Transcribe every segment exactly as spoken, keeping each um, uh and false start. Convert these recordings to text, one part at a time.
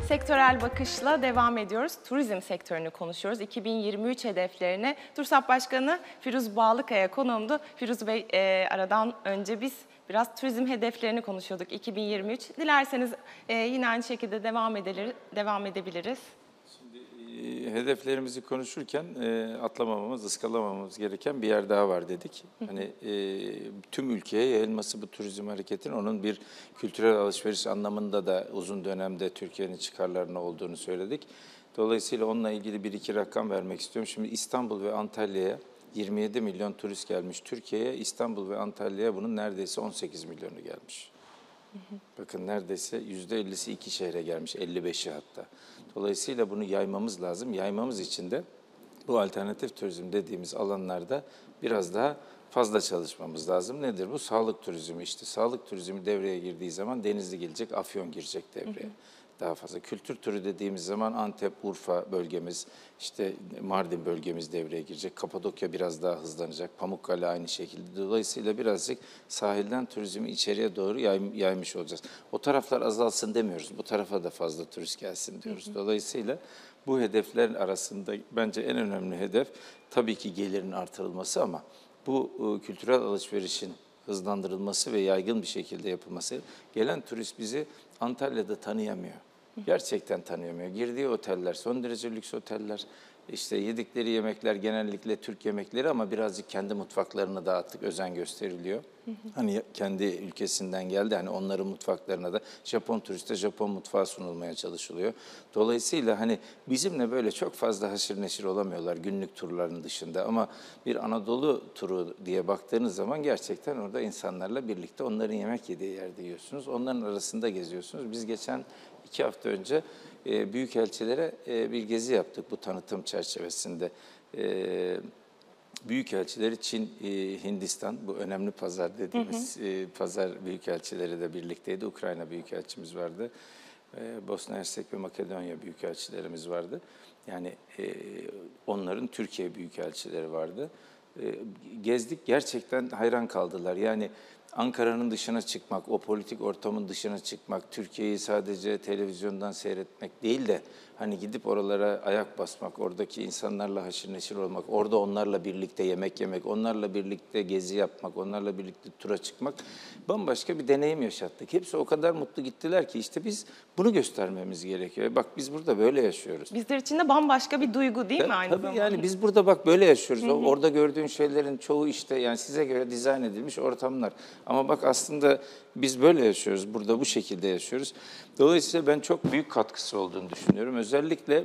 Sektörel bakışla devam ediyoruz. Turizm sektörünü konuşuyoruz. iki bin yirmi üç hedeflerini TURSAP Başkanı Firuz Bağlıkaya konuğumdu. Firuz Bey, e, aradan önce biz biraz turizm hedeflerini konuşuyorduk iki bin yirmi üç. Dilerseniz e, yine aynı şekilde devam edebilir, devam edebiliriz. Şimdi e, hedeflerimizi konuşurken e, atlamamamız, ıskalamamamız gereken bir yer daha var dedik. Hani e, tüm ülkeye yayılması bu turizm hareketinin onun bir kültürel alışveriş anlamında da uzun dönemde Türkiye'nin çıkarlarına olduğunu söyledik. Dolayısıyla onunla ilgili bir iki rakam vermek istiyorum. Şimdi İstanbul ve Antalya'ya yirmi yedi milyon turist gelmiş Türkiye'ye, İstanbul ve Antalya'ya bunun neredeyse on sekiz milyonu gelmiş. Bakın neredeyse yüzde ellisi iki şehre gelmiş, elli beşi hatta. Dolayısıyla bunu yaymamız lazım. Yaymamız için de bu alternatif turizm dediğimiz alanlarda biraz daha fazla çalışmamız lazım. Nedir bu? Sağlık turizmi işte. Sağlık turizmi devreye girdiği zaman Denizli gelecek, Afyon girecek devreye. Hı hı. Daha fazla. Kültür turu dediğimiz zaman Antep, Urfa bölgemiz, işte Mardin bölgemiz devreye girecek. Kapadokya biraz daha hızlanacak. Pamukkale aynı şekilde. Dolayısıyla birazcık sahilden turizmi içeriye doğru yay, yaymış olacağız. O taraflar azalsın demiyoruz. Bu tarafa da fazla turist gelsin diyoruz. Hı hı. Dolayısıyla bu hedefler arasında bence en önemli hedef tabii ki gelirin artırılması ama bu e, kültürel alışverişin hızlandırılması ve yaygın bir şekilde yapılması. Gelen turist bizi Antalya'da tanıyamıyor. Gerçekten tanıyamıyor. Girdiği oteller son derece lüks oteller. İşte yedikleri yemekler genellikle Türk yemekleri ama birazcık kendi mutfaklarına da artık özen gösteriliyor. Hı hı. Hani kendi ülkesinden geldi, hani onların mutfaklarına da Japon turiste Japon mutfağı sunulmaya çalışılıyor. Dolayısıyla hani bizimle böyle çok fazla haşır neşir olamıyorlar günlük turların dışında ama bir Anadolu turu diye baktığınız zaman gerçekten orada insanlarla birlikte onların yemek yediği yerde yiyorsunuz. Onların arasında geziyorsunuz. Biz geçen iki hafta önce e, büyükelçilere e, bir gezi yaptık bu tanıtım çerçevesinde. E, Büyükelçileri Çin, e, Hindistan, bu önemli pazar dediğimiz hı hı. E, pazar büyükelçileri de birlikteydi. Ukrayna büyükelçimiz vardı. E, Bosna Hersek ve Makedonya büyükelçilerimiz vardı. Yani e, onların Türkiye büyükelçileri vardı. E, gezdik, gerçekten hayran kaldılar. Yani Ankara'nın dışına çıkmak, o politik ortamın dışına çıkmak, Türkiye'yi sadece televizyondan seyretmek değil de hani gidip oralara ayak basmak, oradaki insanlarla haşır neşir olmak, orada onlarla birlikte yemek yemek, onlarla birlikte gezi yapmak, onlarla birlikte tura çıkmak bambaşka bir deneyim yaşattık. Hepsi o kadar mutlu gittiler ki işte biz bunu göstermemiz gerekiyor. Bak biz burada böyle yaşıyoruz. Bizler için de bambaşka bir duygu değil Ta, mi aynı tabii zamanda? yani biz burada bak böyle yaşıyoruz. Hı hı. Orada gördüğün şeylerin çoğu işte yani size göre dizayn edilmiş ortamlar. Ama bak aslında biz böyle yaşıyoruz, burada bu şekilde yaşıyoruz. Dolayısıyla ben çok büyük katkısı olduğunu düşünüyorum. Özellikle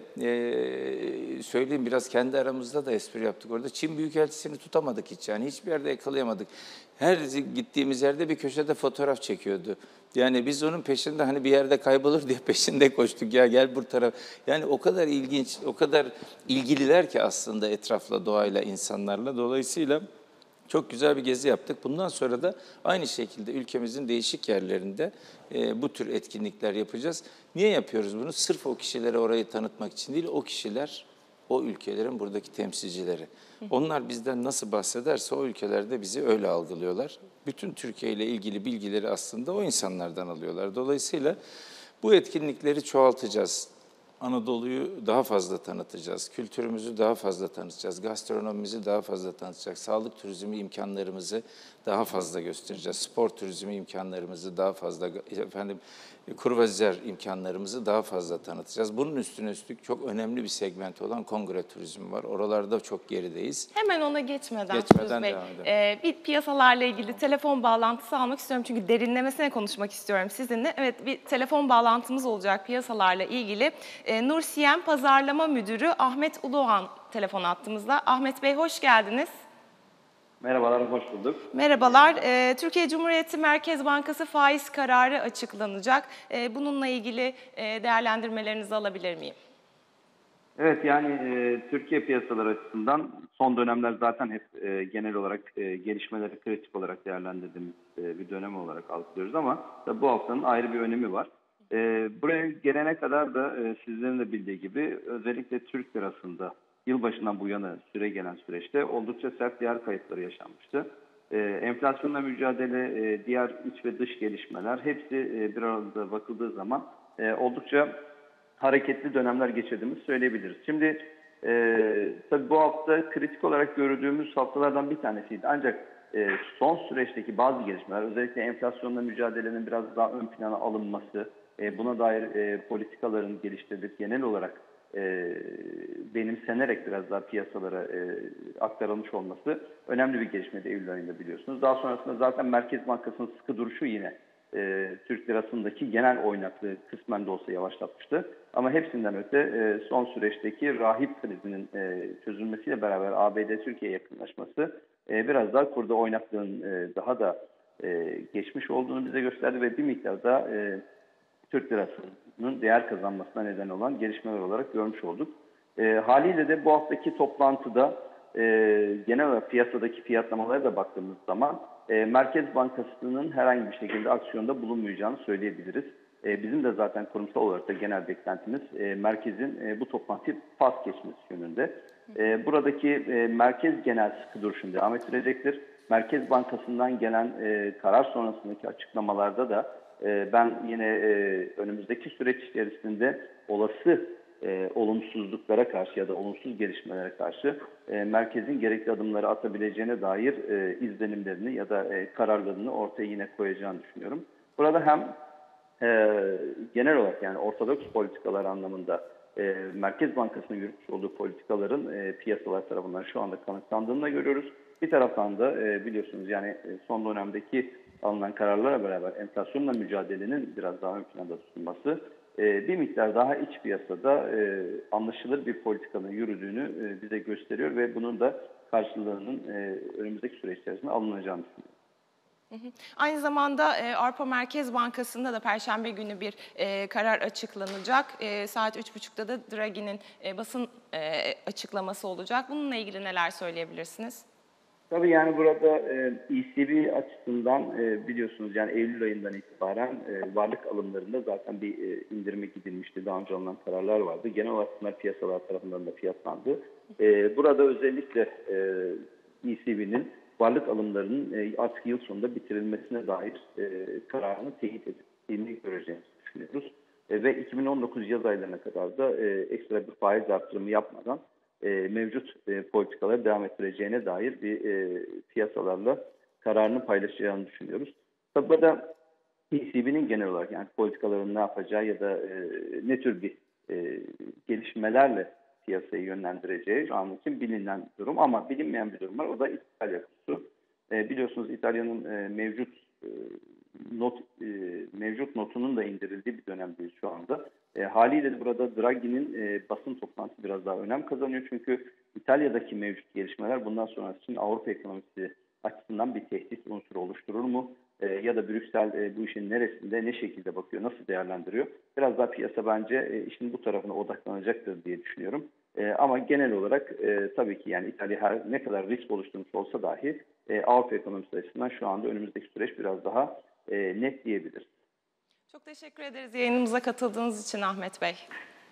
e, söyleyeyim biraz kendi aramızda da espri yaptık orada. Çin Büyükelçisini tutamadık hiç yani hiçbir yerde yakalayamadık. Her gittiğimiz yerde bir köşede fotoğraf çekiyordu. Yani biz onun peşinde hani bir yerde kaybolur diye peşinde koştuk ya gel bu taraf. Yani o kadar ilginç, o kadar ilgililer ki aslında etrafla, doğayla, insanlarla. Dolayısıyla çok güzel bir gezi yaptık. Bundan sonra da aynı şekilde ülkemizin değişik yerlerinde e, bu tür etkinlikler yapacağız. Niye yapıyoruz bunu? Sırf o kişilere orayı tanıtmak için değil, o kişiler o ülkelerin buradaki temsilcileri. Onlar bizden nasıl bahsederse o ülkelerde bizi öyle algılıyorlar. Bütün Türkiye ile ilgili bilgileri aslında o insanlardan alıyorlar. Dolayısıyla bu etkinlikleri çoğaltacağız. Anadolu'yu daha fazla tanıtacağız, kültürümüzü daha fazla tanıtacağız, gastronomimizi daha fazla tanıtacağız, sağlık turizmi imkanlarımızı daha fazla göstereceğiz, spor turizmi imkanlarımızı daha fazla, efendim kruvazyer imkanlarımızı daha fazla tanıtacağız. Bunun üstüne üstlük çok önemli bir segment olan kongre turizmi var. Oralarda çok gerideyiz. Hemen ona geçmeden, geçmeden Bey, e, bir piyasalarla ilgili telefon bağlantısı almak istiyorum. Çünkü derinlemesine konuşmak istiyorum sizinle. Evet, bir telefon bağlantımız olacak piyasalarla ilgili. E, Nursiyem Pazarlama Müdürü Ahmet Uluhan telefon attığımızda. Ahmet Bey hoş geldiniz. Merhabalar, hoş bulduk. Merhabalar. Ee, Türkiye Cumhuriyeti Merkez Bankası faiz kararı açıklanacak. Ee, bununla ilgili e, değerlendirmelerinizi alabilir miyim? Evet, yani e, Türkiye piyasaları açısından son dönemler zaten hep e, genel olarak e, gelişmeleri kritik olarak değerlendirdiğimiz e, bir dönem olarak algılıyoruz ama tabii bu haftanın ayrı bir önemi var. E, buraya gelene kadar da e, sizlerin de bildiği gibi özellikle Türk lirasında yılbaşından bu yana süre gelen süreçte oldukça sert değer kayıpları yaşanmıştı. E, enflasyonla mücadele, e, diğer iç ve dış gelişmeler hepsi e, bir arada bakıldığı zaman e, oldukça hareketli dönemler geçirdiğimizi söyleyebiliriz. Şimdi e, tabii bu hafta kritik olarak gördüğümüz haftalardan bir tanesiydi. Ancak e, son süreçteki bazı gelişmeler, özellikle enflasyonla mücadelenin biraz daha ön plana alınması, e, buna dair e, politikaların geliştirilip genel olarak e, benimsenerek biraz daha piyasalara e, aktarılmış olması önemli bir gelişmeydi Eylül ayında, biliyorsunuz. Daha sonrasında zaten Merkez Bankası'nın sıkı duruşu yine e, Türk lirasındaki genel oynaklığı kısmen de olsa yavaşlatmıştı. Ama hepsinden öte e, son süreçteki rahip krizinin e, çözülmesiyle beraber A B D-Türkiye yakınlaşması e, biraz daha kurda oynaklığın e, daha da e, geçmiş olduğunu bize gösterdi ve bir miktar da e, Türk lirasının değer kazanmasına neden olan gelişmeler olarak görmüş olduk. E, haliyle de bu haftaki toplantıda e, genel olarak piyasadaki fiyatlamalara da baktığımız zaman e, Merkez Bankası'nın herhangi bir şekilde aksiyonda bulunmayacağını söyleyebiliriz. E, bizim de zaten kurumsal olarak da genel beklentimiz e, merkezin e, bu toplantıyı pas geçmesi yönünde. E, buradaki e, merkez genel sıkı duruşunu devam ettirecektir. Merkez Bankası'ndan gelen e, karar sonrasındaki açıklamalarda da e, ben yine e, önümüzdeki süreç içerisinde olası e, olumsuzluklara karşı ya da olumsuz gelişmelere karşı e, merkezin gerekli adımları atabileceğine dair e, izlenimlerini ya da e, kararlarını ortaya yine koyacağını düşünüyorum. Burada hem e, genel olarak, yani ortodoks politikalar anlamında e, Merkez Bankası'nın yürütmüş olduğu politikaların e, piyasalar tarafından şu anda kanıtlandığını da görüyoruz. Bir taraftan da e, biliyorsunuz yani e, son dönemdeki alınan kararlarla beraber enflasyonla mücadelenin biraz daha ön planda tutulması e, bir miktar daha iç piyasada e, anlaşılır bir politikanın yürüdüğünü e, bize gösteriyor ve bunun da karşılığının e, önümüzdeki süreç içerisinde alınacağını düşünüyorum. Aynı zamanda e, Avrupa Merkez Bankası'nda da Perşembe günü bir e, karar açıklanacak. E, saat üç buçukta da Draghi'nin e, basın e, açıklaması olacak. Bununla ilgili neler söyleyebilirsiniz? Tabii yani burada e, E C B açısından e, biliyorsunuz yani Eylül ayından itibaren e, varlık alımlarında zaten bir e, indirime gidilmişti. Daha önce alınan kararlar vardı. Genel olarak bunlar piyasalar tarafından da fiyatlandı. E, burada özellikle e, E C B'nin varlık alımlarının e, artık yıl sonunda bitirilmesine dair e, kararını teyit edildiğini göreceğimizi düşünüyoruz. E, ve iki bin on dokuz yaz aylarına kadar da e, ekstra bir faiz artırımı yapmadan e, mevcut e, politikaları devam ettireceğine dair bir e, piyasalarla kararını paylaşacağını düşünüyoruz. Tabi burada E C B'nin genel olarak yani politikaların ne yapacağı ya da e, ne tür bir e, gelişmelerle piyasayı yönlendireceği şu an için bilinen durum, ama bilinmeyen bir durum var. O da İtalya konusu. E, biliyorsunuz İtalya'nın e, mevcut e, not e, mevcut notunun da indirildiği bir dönemdeyiz şu anda. E, haliyle burada Draghi'nin e, basın toplantısı biraz daha önem kazanıyor. Çünkü İtalya'daki mevcut gelişmeler bundan sonrası için Avrupa ekonomisi açısından bir tehdit unsuru oluşturur mu? E, ya da Brüksel e, bu işin neresinde, ne şekilde bakıyor, nasıl değerlendiriyor? Biraz daha piyasa bence e, işin bu tarafına odaklanacaktır diye düşünüyorum. E, ama genel olarak e, tabii ki yani İtalya her ne kadar risk oluşturmuş olsa dahi e, Avrupa ekonomisi açısından şu anda önümüzdeki süreç biraz daha e, net diyebiliriz. Çok teşekkür ederiz yayınımıza katıldığınız için Ahmet Bey.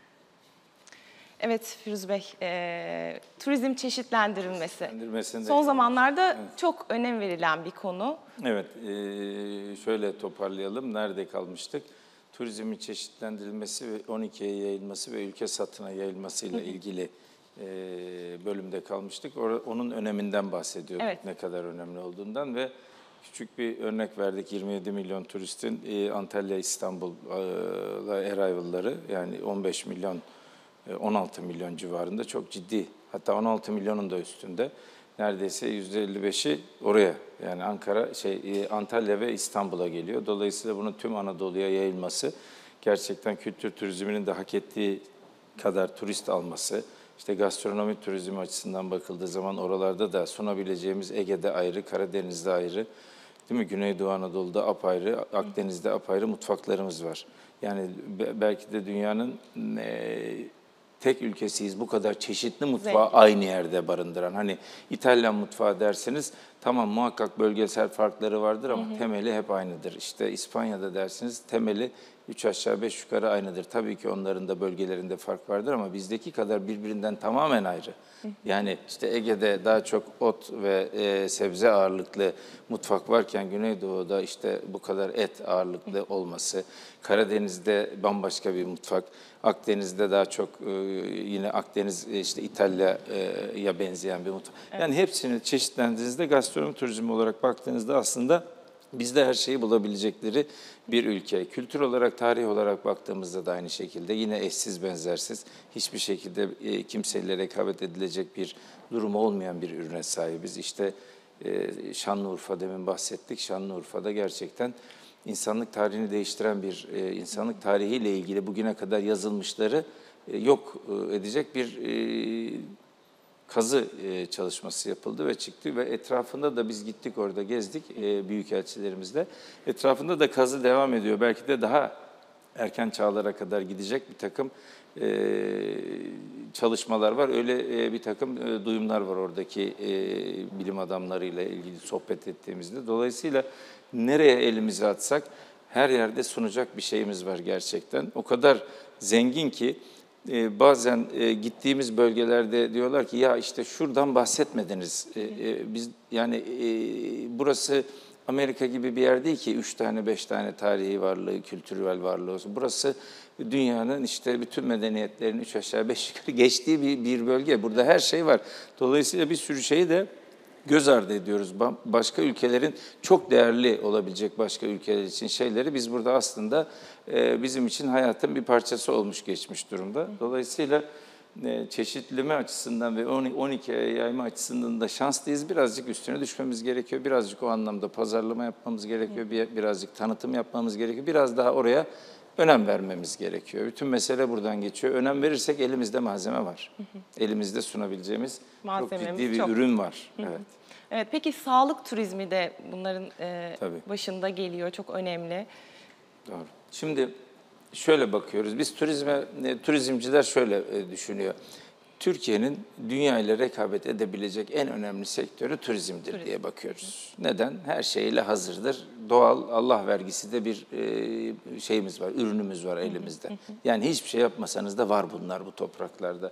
Evet Firuz Bey, e, turizm çeşitlendirilmesi son zamanlarda evet. çok önem verilen bir konu. Evet, e, şöyle toparlayalım. Nerede kalmıştık? Turizmin çeşitlendirilmesi ve on ikiye yayılması ve ülke satına yayılmasıyla ilgili e, bölümde kalmıştık. Or onun öneminden bahsediyorduk, evet. ne kadar önemli olduğundan ve küçük bir örnek verdik. yirmi yedi milyon turistin e, Antalya, İstanbul'a arrival'ları yani on beş milyon, on altı milyon civarında çok ciddi. Hatta on altı milyonun da üstünde. Neredeyse yüzde elli beşi oraya yani Ankara, şey Antalya ve İstanbul'a geliyor. Dolayısıyla bunun tüm Anadolu'ya yayılması, gerçekten kültür turizminin de hak ettiği kadar turist alması, işte gastronomi turizmi açısından bakıldığı zaman oralarda da sunabileceğimiz Ege'de ayrı, Karadeniz'de ayrı, değil mi? Güneydoğu Anadolu'da apayrı, Akdeniz'de apayrı mutfaklarımız var. Yani belki de dünyanın e, tek ülkesiyiz bu kadar çeşitli mutfağı Zengin. aynı yerde barındıran. Hani İtalyan mutfağı derseniz Tamam muhakkak bölgesel farkları vardır ama hı hı. temeli hep aynıdır. İşte İspanya'da dersiniz temeli üç aşağı beş yukarı aynıdır. Tabii ki onların da bölgelerinde fark vardır ama bizdeki kadar birbirinden tamamen ayrı. Yani işte Ege'de daha çok ot ve e, sebze ağırlıklı mutfak varken Güneydoğu'da işte bu kadar et ağırlıklı olması, Karadeniz'de bambaşka bir mutfak, Akdeniz'de daha çok e, yine Akdeniz e, işte İtalya'ya benzeyen bir mutfak. Evet. Yani hepsini çeşitlendiğinizde gastronomi turizmi olarak baktığınızda aslında bizde her şeyi bulabilecekleri bir ülke. Kültür olarak, tarih olarak baktığımızda da aynı şekilde yine eşsiz benzersiz, hiçbir şekilde e, kimseyle rekabet edilecek bir durumu olmayan bir ürüne sahibiz. İşte e, Şanlıurfa demin bahsettik. Şanlıurfa'da gerçekten insanlık tarihini değiştiren bir, e, insanlık tarihiyle ilgili bugüne kadar yazılmışları e, yok e, edecek bir e, kazı çalışması yapıldı ve çıktı ve etrafında da biz gittik orada gezdik büyükelçilerimizle. Etrafında da kazı devam ediyor. Belki de daha erken çağlara kadar gidecek bir takım çalışmalar var. Öyle bir takım duyumlar var oradaki bilim adamlarıyla ilgili sohbet ettiğimizde. Dolayısıyla nereye elimizi atsak her yerde sunacak bir şeyimiz var gerçekten. O kadar zengin ki Ee, bazen e, gittiğimiz bölgelerde diyorlar ki ya işte şuradan bahsetmediniz. E, e, biz yani e, burası Amerika gibi bir yer değil ki üç tane beş tane tarihi varlığı, kültürel varlığı olsun. Burası dünyanın işte bütün medeniyetlerin üç aşağı beş yukarı geçtiği bir, bir bölge. Burada her şey var. Dolayısıyla bir sürü şeyi de göz ardı ediyoruz. Başka ülkelerin çok değerli olabilecek başka ülkeler için şeyleri biz burada aslında bizim için hayatın bir parçası olmuş geçmiş durumda. Dolayısıyla çeşitleme açısından ve on ikiye yayma açısından da şanslıyız. Birazcık üstüne düşmemiz gerekiyor. Birazcık o anlamda pazarlama yapmamız gerekiyor. Birazcık tanıtım yapmamız gerekiyor. Biraz daha oraya önem vermemiz gerekiyor. Bütün mesele buradan geçiyor. Önem verirsek elimizde malzeme var. Elimizde sunabileceğimiz çok ciddi bir çok. ürün var. Evet. Evet, peki sağlık turizmi de bunların e, başında geliyor, çok önemli. Doğru. Şimdi şöyle bakıyoruz, biz turizme, turizmciler şöyle düşünüyor. Türkiye'nin dünya ile rekabet edebilecek en önemli sektörü turizmdir Turizm. diye bakıyoruz. Neden? Her şeyle hazırdır. Doğal, Allah vergisi de bir e, şeyimiz var, ürünümüz var elimizde. Yani hiçbir şey yapmasanız da var bunlar bu topraklarda.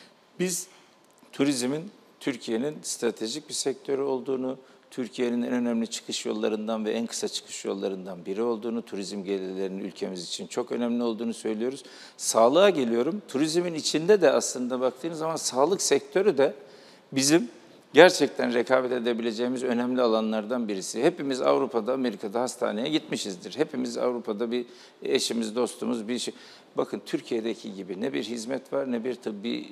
Biz turizmin Türkiye'nin stratejik bir sektörü olduğunu, Türkiye'nin en önemli çıkış yollarından ve en kısa çıkış yollarından biri olduğunu, turizm gelirlerinin ülkemiz için çok önemli olduğunu söylüyoruz. Sağlığa geliyorum. Turizmin içinde de aslında baktığınız zaman sağlık sektörü de bizim gerçekten rekabet edebileceğimiz önemli alanlardan birisi. Hepimiz Avrupa'da, Amerika'da hastaneye gitmişizdir. Hepimiz Avrupa'da bir eşimiz, dostumuz bir şey. Bakın Türkiye'deki gibi ne bir hizmet var ne bir tıbbi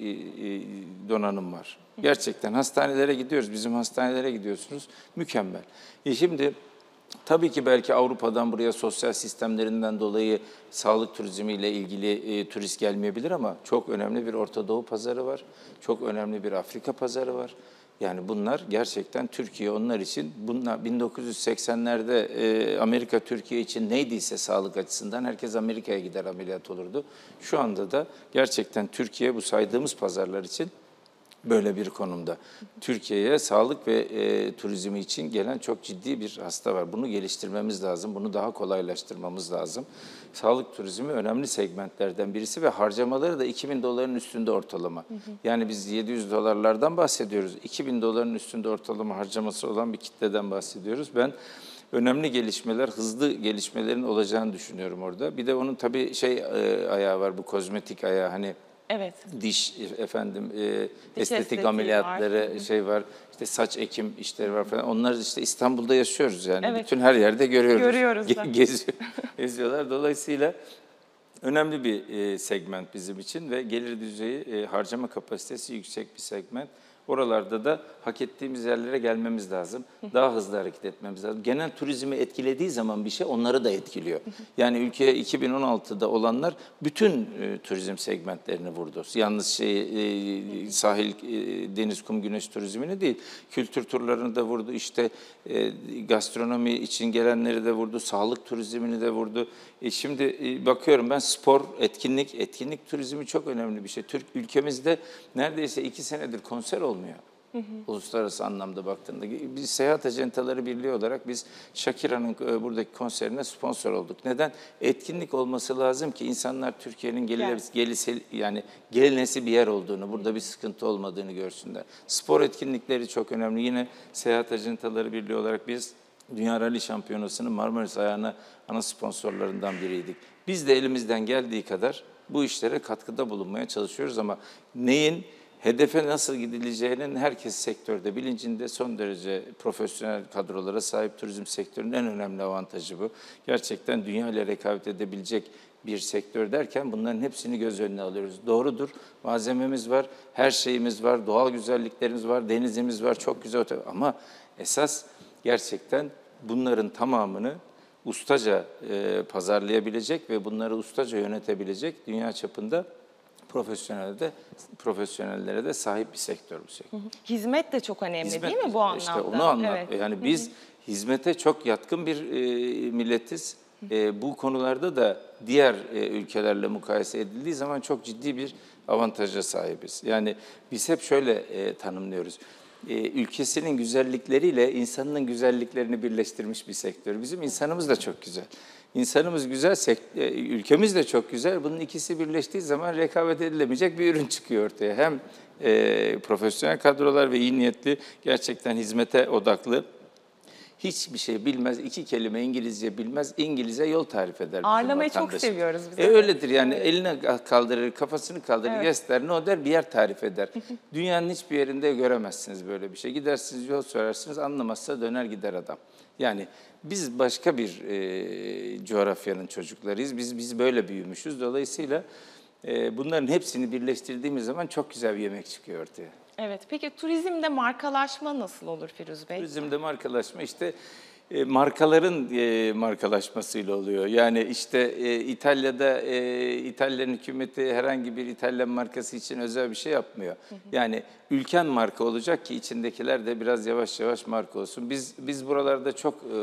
donanım var. Gerçekten hastanelere gidiyoruz, bizim hastanelere gidiyorsunuz, mükemmel. E şimdi tabii ki belki Avrupa'dan buraya sosyal sistemlerinden dolayı sağlık turizmiyle ilgili e, turist gelmeyebilir ama çok önemli bir Orta Doğu pazarı var, çok önemli bir Afrika pazarı var. Yani bunlar gerçekten Türkiye onlar için, bunlar bin dokuz yüz seksenlerde e, Amerika Türkiye için neydiyse sağlık açısından herkes Amerika'ya gider ameliyat olurdu. Şu anda da gerçekten Türkiye bu saydığımız pazarlar için böyle bir konumda. Türkiye'ye sağlık ve e, turizmi için gelen çok ciddi bir hasta var. Bunu geliştirmemiz lazım, bunu daha kolaylaştırmamız lazım. Sağlık turizmi önemli segmentlerden birisi ve harcamaları da iki bin doların üstünde ortalama. Hı hı. Yani biz yedi yüz dolarlardan bahsediyoruz. iki bin doların üstünde ortalama harcaması olan bir kitleden bahsediyoruz. Ben önemli gelişmeler, hızlı gelişmelerin olacağını düşünüyorum orada. Bir de onun tabii şey e, ayağı var, bu kozmetik ayağı hani. Evet. Diş efendim e, Diş estetik ameliyatları var. şey var. İşte saç ekim işleri var falan. Onlar işte İstanbul'da yaşıyoruz yani. Evet. Bütün her yerde görüyoruz. Görüyoruz da. Geziyor, geziyorlar. Dolayısıyla önemli bir e, segment bizim için ve gelir düzeyi, e, harcama kapasitesi yüksek bir segment. Oralarda da hak ettiğimiz yerlere gelmemiz lazım. Daha hızlı hareket etmemiz lazım. Genel turizmi etkilediği zaman bir şey onları da etkiliyor. Yani ülkeye iki bin on altıda olanlar bütün e, turizm segmentlerini vurdu. Yalnız şey e, sahil, e, deniz, kum, güneş turizmini değil. Kültür turlarını da vurdu. İşte e, gastronomi için gelenleri de vurdu. Sağlık turizmini de vurdu. E, şimdi e, bakıyorum ben spor, etkinlik, etkinlik turizmi çok önemli bir şey. Türk ülkemizde neredeyse iki senedir konser olmuyor. Uluslararası anlamda baktığında. Biz Seyahat Ajantaları Birliği olarak biz Shakira'nın e, buradaki konserine sponsor olduk. Neden? Etkinlik olması lazım ki insanlar Türkiye'nin gelisi, gelisi, yani gelinesi bir yer olduğunu, burada bir sıkıntı olmadığını görsünler. Spor etkinlikleri çok önemli. Yine Seyahat Ajantaları Birliği olarak biz Dünya Rally Şampiyonası'nın Marmaris ayağına ana sponsorlarından biriydik. Biz de elimizden geldiği kadar bu işlere katkıda bulunmaya çalışıyoruz ama neyin, hedefe nasıl gidileceğinin herkes sektörde bilincinde. Son derece profesyonel kadrolara sahip turizm sektörünün en önemli avantajı bu. Gerçekten dünya ile rekabet edebilecek bir sektör derken bunların hepsini göz önüne alıyoruz. Doğrudur, malzememiz var, her şeyimiz var, doğal güzelliklerimiz var, denizimiz var, çok güzel ama esas gerçekten bunların tamamını ustaca e, pazarlayabilecek ve bunları ustaca yönetebilecek dünya çapında profesyonelde de profesyonellere de sahip bir sektör bu sektör. Hizmet de çok önemli Hizmet, değil mi bu anlamda? İşte onu anlat. Evet. Yani biz hizmete çok yatkın bir e, milletiz. E, bu konularda da diğer e, ülkelerle mukayese edildiği zaman çok ciddi bir avantaja sahibiz. Yani biz hep şöyle e, tanımlıyoruz. E, ülkesinin güzellikleriyle insanının güzelliklerini birleştirmiş bir sektör. Bizim insanımız da çok güzel. İnsanımız güzel, ülkemiz de çok güzel. Bunun ikisi birleştiği zaman rekabet edilemeyecek bir ürün çıkıyor ortaya. Hem e, profesyonel kadrolar ve iyi niyetli, gerçekten hizmete odaklı, hiçbir şey bilmez, iki kelime İngilizce bilmez, İngilizce yol tarif eder. Ağırlamayı çok seviyoruz biz. E, öyledir yani, evet. Elini kaldırır, kafasını kaldırır, evet. Yes der, no der, bir yer tarif eder. Dünyanın hiçbir yerinde göremezsiniz böyle bir şey. Gidersiniz, yol sorarsınız, anlamazsa döner gider adam. Yani biz başka bir e, coğrafyanın çocuklarıyız. Biz biz böyle büyümüşüz. Dolayısıyla e, bunların hepsini birleştirdiğimiz zaman çok güzel bir yemek çıkıyor ortaya. Evet. Peki turizmde markalaşma nasıl olur Firuz Bey? Turizmde markalaşma işte e, markaların e, markalaşmasıyla oluyor. Yani işte e, İtalya'da e, İtalyan hükümeti herhangi bir İtalyan markası için özel bir şey yapmıyor. Hı hı. Yani ülken marka olacak ki içindekiler de biraz yavaş yavaş marka olsun. Biz biz buralarda çok e,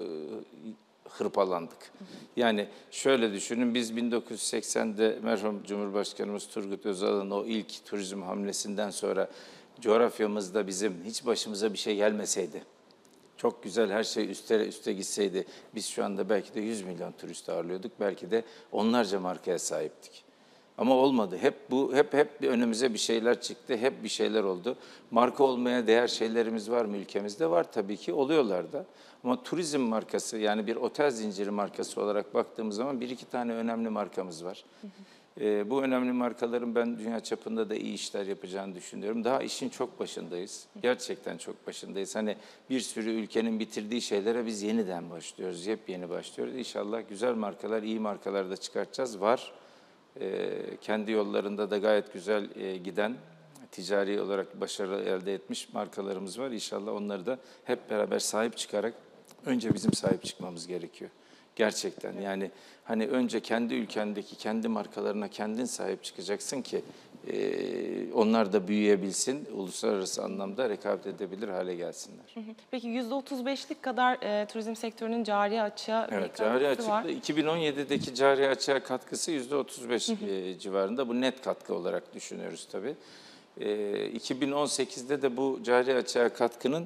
hırpalandık. Hı hı. Yani şöyle düşünün, biz bin dokuz yüz seksende merhum Cumhurbaşkanımız Turgut Özal'ın o ilk turizm hamlesinden sonra coğrafyamızda bizim hiç başımıza bir şey gelmeseydi, çok güzel her şey üste üste gitseydi, biz şu anda belki de yüz milyon turist ağırlıyorduk, belki de onlarca markaya sahiptik. Ama olmadı. Hep bu hep hep önümüze bir şeyler çıktı, hep bir şeyler oldu. Marka olmaya değer şeylerimiz var mı ülkemizde? Var tabii ki, oluyorlar da. Ama turizm markası, yani bir otel zinciri markası olarak baktığımız zaman bir iki tane önemli markamız var. Hı hı. Ee, bu önemli markaların ben dünya çapında da iyi işler yapacağını düşünüyorum. Daha işin çok başındayız. Gerçekten çok başındayız. Hani bir sürü ülkenin bitirdiği şeylere biz yeniden başlıyoruz, yepyeni başlıyoruz. İnşallah güzel markalar, iyi markalar da çıkartacağız. Var. Ee, kendi yollarında da gayet güzel e, giden, ticari olarak başarı elde etmiş markalarımız var. İnşallah onları da hep beraber sahip çıkarak, önce bizim sahip çıkmamız gerekiyor. Gerçekten yani hani önce kendi ülkendeki kendi markalarına kendin sahip çıkacaksın ki e, onlar da büyüyebilsin, uluslararası anlamda rekabet edebilir hale gelsinler. Peki yüzde otuz beşlik kadar e, turizm sektörünün cari açığa evet, bir cari katkısı var. açıkta iki bin on yedideki cari açığa katkısı yüzde otuz beş e, civarında. Bu net katkı olarak düşünüyoruz tabii. E, iki bin on sekizde de bu cari açığa katkının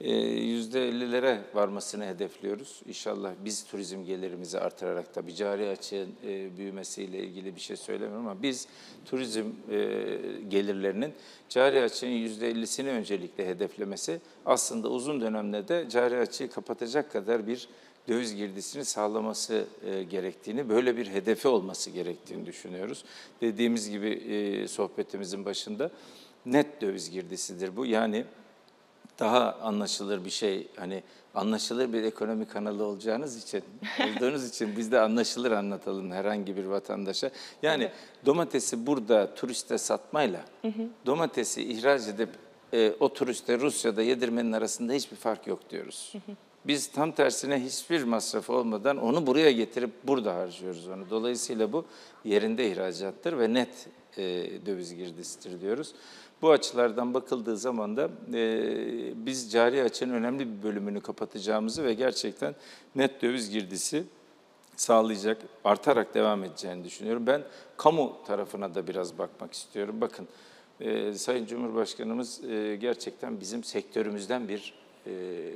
yüzde ellilere varmasını hedefliyoruz. İnşallah biz turizm gelirimizi artırarak, tabii cari açığın e, büyümesiyle ilgili bir şey söylemiyorum ama biz turizm e, gelirlerinin cari açığın yüzde ellisini öncelikle hedeflemesi, aslında uzun dönemde de cari açığı kapatacak kadar bir döviz girdisini sağlaması e, gerektiğini, böyle bir hedefi olması gerektiğini düşünüyoruz. Dediğimiz gibi e, sohbetimizin başında net döviz girdisidir bu. Yani daha anlaşılır bir şey, hani anlaşılır bir ekonomi kanalı olacağınız için, olduğunuz için biz de anlaşılır anlatalım herhangi bir vatandaşa. Yani evet, domatesi burada turiste satmayla, hı hı, domatesi ihraç edip e, o turiste Rusya'da yedirmenin arasında hiçbir fark yok diyoruz. Hı hı. Biz tam tersine hiçbir masrafı olmadan onu buraya getirip burada harcıyoruz onu. Dolayısıyla bu yerinde ihracattır ve net e, döviz girdisidir diyoruz. Bu açılardan bakıldığı zaman da e, biz cari açığın önemli bir bölümünü kapatacağımızı ve gerçekten net döviz girdisi sağlayacak, artarak devam edeceğini düşünüyorum. Ben kamu tarafına da biraz bakmak istiyorum. Bakın, Ee, Sayın Cumhurbaşkanımız e, gerçekten bizim sektörümüzden bir e,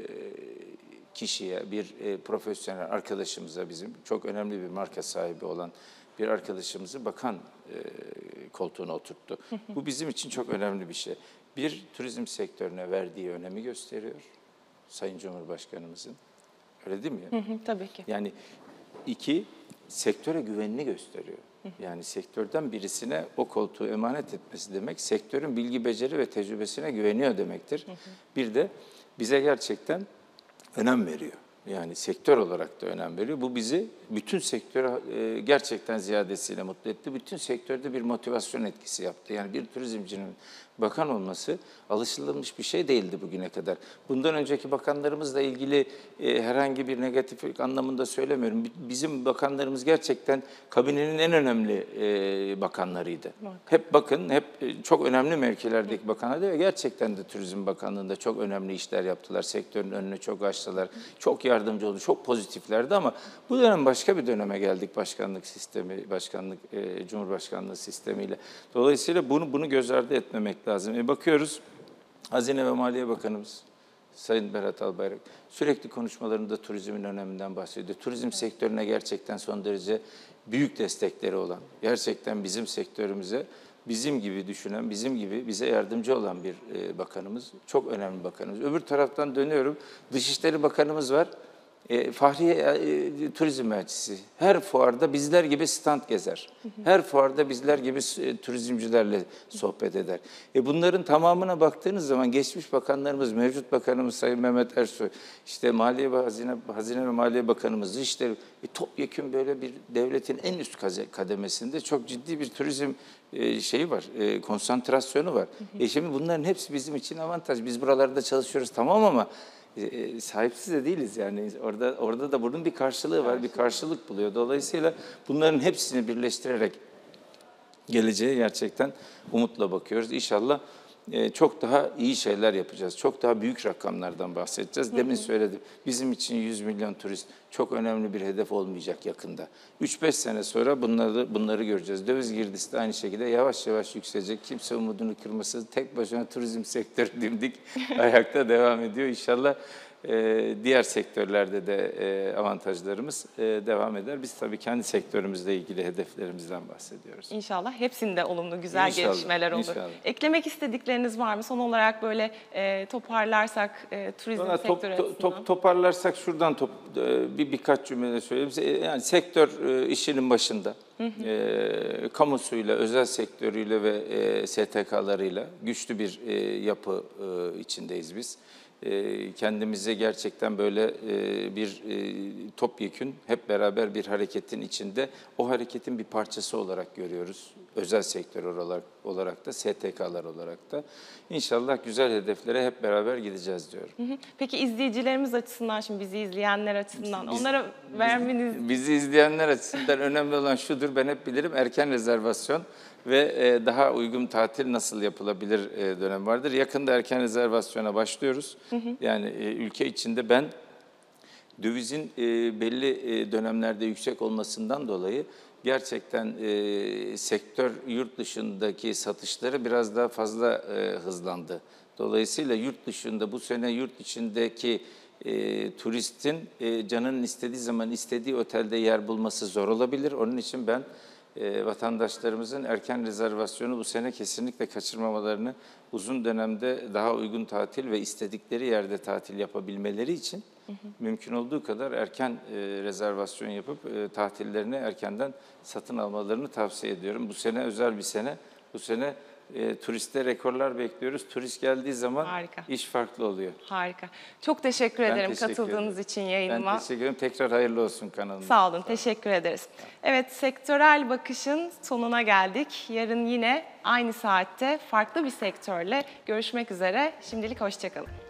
kişiye, bir e, profesyonel arkadaşımıza, bizim çok önemli bir marka sahibi olan bir arkadaşımızı bakan e, koltuğuna oturttu. Bu bizim için çok önemli bir şey. Bir, turizm sektörüne verdiği önemi gösteriyor Sayın Cumhurbaşkanımızın. Öyle değil mi? Hı hı, tabii ki. Yani iki, sektöre güvenini gösteriyor. Yani sektörden birisine o koltuğu emanet etmesi demek, sektörün bilgi, beceri ve tecrübesine güveniyor demektir. Bir de bize gerçekten önem veriyor. Yani sektör olarak da önem veriyor. Bu bizi bütün sektöre e, gerçekten ziyadesiyle mutlu etti. Bütün sektörde bir motivasyon etkisi yaptı. Yani bir turizmcinin bakan olması alışılmış bir şey değildi bugüne kadar. Bundan önceki bakanlarımızla ilgili e, herhangi bir negatiflik anlamında söylemiyorum. Bizim bakanlarımız gerçekten kabinenin en önemli e, bakanlarıydı. Bak. Hep bakın, hep e, çok önemli mevkilerdeki bakanlar ve gerçekten de Turizm Bakanlığı'nda çok önemli işler yaptılar. Sektörün önünü çok açtılar. Çok yardımcı oldu, çok pozitiflerdi ama bu dönem başka bir döneme geldik başkanlık sistemi, başkanlık, e, Cumhurbaşkanlığı sistemiyle. Dolayısıyla bunu bunu göz ardı etmemek lazım. E bakıyoruz, Hazine ve Maliye Bakanımız Sayın Berat Albayrak sürekli konuşmalarında turizmin öneminden bahsediyor. Turizm sektörüne gerçekten son derece büyük destekleri olan, gerçekten bizim sektörümüze bizim gibi düşünen, bizim gibi bize yardımcı olan bir e, bakanımız. Çok önemli bakanımız. Öbür taraftan dönüyorum, Dışişleri Bakanımız var. E, Fahriye e, Turizm Elçisi. Her fuarda bizler gibi stand gezer. Her fuarda bizler gibi e, turizmcilerle sohbet eder. E, bunların tamamına baktığınız zaman geçmiş bakanlarımız, mevcut bakanımız Sayın Mehmet Ersoy, işte Maliye ve Hazine, Hazine ve Maliye Bakanımız, işte e, topyekün böyle bir devletin en üst kademesinde çok ciddi bir turizm e, şeyi var, e, konsantrasyonu var. E, şimdi bunların hepsi bizim için avantaj. Biz buralarda çalışıyoruz tamam ama E, sahipsiz de değiliz yani orada orada da bunun bir karşılığı var, bir karşılık buluyor. Dolayısıyla bunların hepsini birleştirerek geleceğe gerçekten umutla bakıyoruz. İnşallah e, çok daha iyi şeyler yapacağız. Çok daha büyük rakamlardan bahsedeceğiz. Demin söyledim. Bizim için yüz milyon turist çok önemli bir hedef olmayacak yakında. üç beş sene sonra bunları bunları göreceğiz. Döviz girdisi de aynı şekilde yavaş yavaş yükselecek. Kimse umudunu kırmasın. Tek başına turizm sektörü dimdik ayakta devam ediyor. İnşallah e, diğer sektörlerde de e, avantajlarımız e, devam eder. Biz tabii kendi sektörümüzle ilgili hedeflerimizden bahsediyoruz. İnşallah hepsinde olumlu, güzel İnşallah, gelişmeler olur. inşallah. Eklemek istedikleriniz var mı? Son olarak böyle e, toparlarsak e, turizm Valla sektörü top, açısından. top, toparlarsak şuradan top, e, bir birkaç cümle söyleyeyim. Yani sektör e, işinin başında. Hı hı. E, kamusuyla, özel sektörüyle ve e, S T K'larıyla güçlü bir e, yapı e, içindeyiz biz. E, kendimize gerçekten böyle e, bir e, topyekün, hep beraber bir hareketin içinde, o hareketin bir parçası olarak görüyoruz. Özel sektör olarak, olarak da, S T K'lar olarak da. İnşallah güzel hedeflere hep beraber gideceğiz diyorum. Hı hı. Peki izleyicilerimiz açısından, şimdi bizi izleyenler açısından, Biz, onlara vermeniz... Biz, bizi izleyenler açısından önemli olan şudur, ben hep bilirim, erken rezervasyon ve e, daha uygun tatil nasıl yapılabilir e, dönem vardır. Yakında erken rezervasyona başlıyoruz. Hı hı. Yani e, ülke içinde ben dövizin e, belli e, dönemlerde yüksek olmasından dolayı gerçekten e, sektör yurt dışındaki satışları biraz daha fazla e, hızlandı. Dolayısıyla yurt dışında bu sene yurt içindeki e, turistin e, canının istediği zaman istediği otelde yer bulması zor olabilir. Onun için ben e, vatandaşlarımızın erken rezervasyonu bu sene kesinlikle kaçırmamalarını, uzun dönemde daha uygun tatil ve istedikleri yerde tatil yapabilmeleri için hı hı. mümkün olduğu kadar erken e, rezervasyon yapıp e, tatillerini erkenden satın almalarını tavsiye ediyorum. Bu sene özel bir sene. Bu sene e, turiste rekorlar bekliyoruz. Turist geldiği zaman Harika. iş farklı oluyor. Harika. Çok teşekkür Ben ederim teşekkür katıldığınız ederim. için yayınıma. Ben teşekkür ederim. Tekrar hayırlı olsun kanalımız. Sağ olun. Teşekkür ederiz. Evet, Sektörel Bakış'ın sonuna geldik. Yarın yine aynı saatte farklı bir sektörle görüşmek üzere. Şimdilik hoşça kalın.